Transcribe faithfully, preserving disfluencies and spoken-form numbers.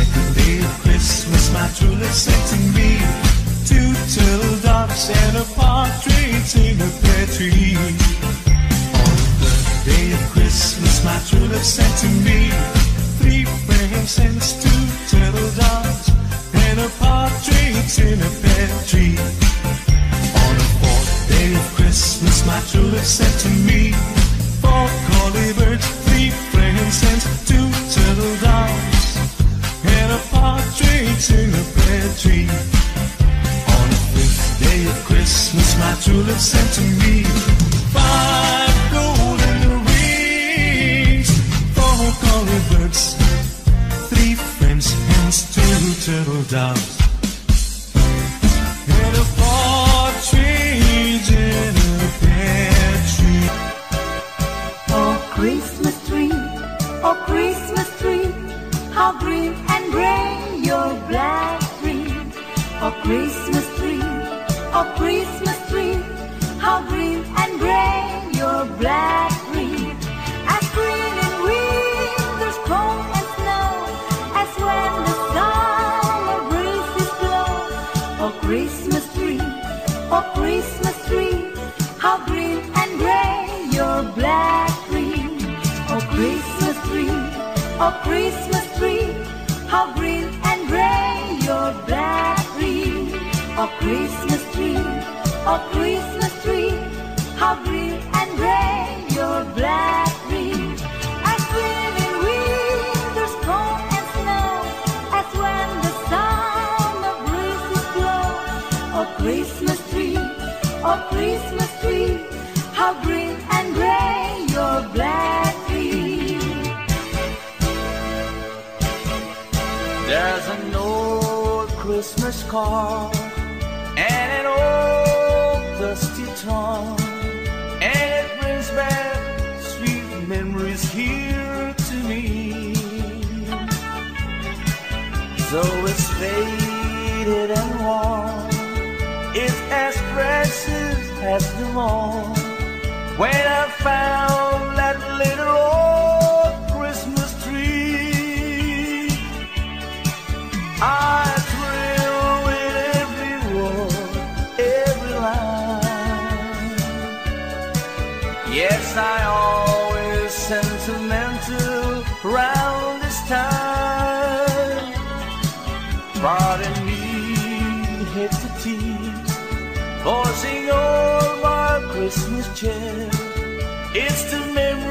second day of Christmas, my true love sent to me two turtle doves and a partridge in a pear tree. On the third day of Christmas, my true love sent to me three presents, two turtle doves and a partridge in a pear tree. On the fourth day of Christmas, my true love sent to me four collie birds, three presents, two turtle doves and a partridge in a pear tree. On the fifth day of Christmas, my true love sent to me five golden rings, four collie birds, three French hens, two turtle doves and a partridge in a pear tree. Oh Christmas tree, oh Christmas tree, how green and gray your black tree. Oh Christmas tree, oh Christmas tree, how green and gray your black tree. As green in winter's cold and snow, as when the summer breezes blow. Oh Christmas tree, oh Christmas tree, how green and gray your black tree. Oh Christmas tree, oh Christmas tree, how green and gray your black tree. Oh Christmas tree, oh Christmas tree, how green and gray your black tree. As green in winter's cold and snow, as when the summer breezes blow. Oh Christmas tree, oh Christmas tree, how green and gray your black tree. There's an old Christmas card and an old dusty tongue, and it brings back sweet memories here to me. Though it's faded and worn, it's as precious as the morn when I found that little old Christmas tree. I thrill with every word, every line. Yes, I always sentimental round this time. Pardon me, hit the tears, forcing all my Christmas cheer. It's the memory